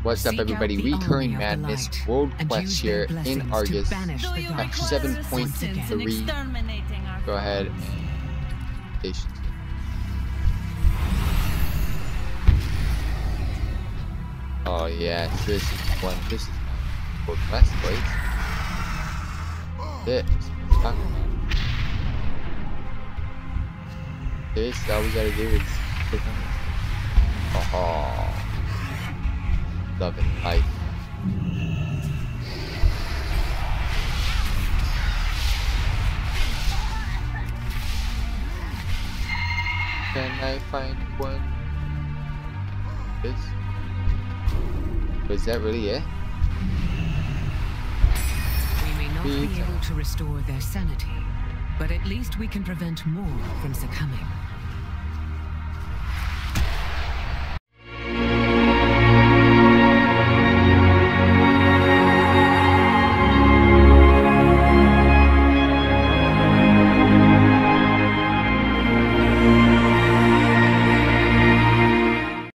What's up, everybody? Recurring Madness World Quest here in Argus at 7.3. Go ahead and patience. Oh yeah, this is one. This is my World Quest, boys. This is talking about. This all we gotta do is click on this. Oh. Loving life. Can I find one? This? Was that really it? We may not be able to restore their sanity, but at least we can prevent more from succumbing.